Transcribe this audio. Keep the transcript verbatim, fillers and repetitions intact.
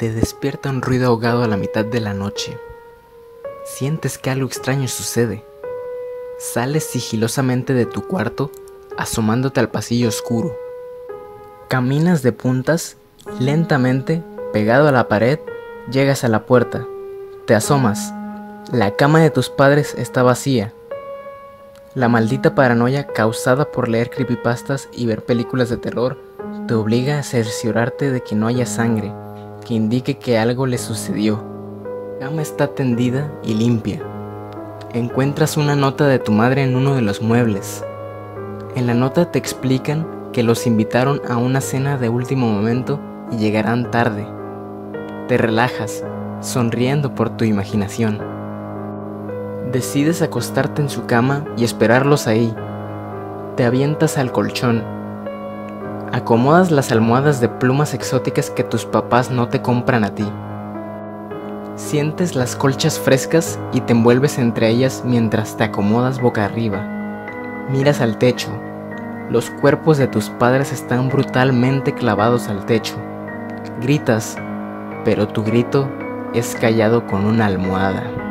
Te despierta un ruido ahogado a la mitad de la noche. Sientes que algo extraño sucede. Sales sigilosamente de tu cuarto, asomándote al pasillo oscuro. Caminas de puntas, lentamente, pegado a la pared, llegas a la puerta. Te asomas. La cama de tus padres está vacía. La maldita paranoia causada por leer creepypastas y ver películas de terror te obliga a cerciorarte de que no haya sangre que indique que algo le sucedió. La cama está tendida y limpia. Encuentras una nota de tu madre en uno de los muebles. En la nota te explican que los invitaron a una cena de último momento y llegarán tarde. Te relajas, sonriendo por tu imaginación. Decides acostarte en su cama y esperarlos ahí. Te avientas al colchón. Acomodas las almohadas de plumas exóticas que tus papás no te compran a ti. Sientes las colchas frescas y te envuelves entre ellas mientras te acomodas boca arriba. Miras al techo. Los cuerpos de tus padres están brutalmente clavados al techo. Gritas, pero tu grito es callado con una almohada.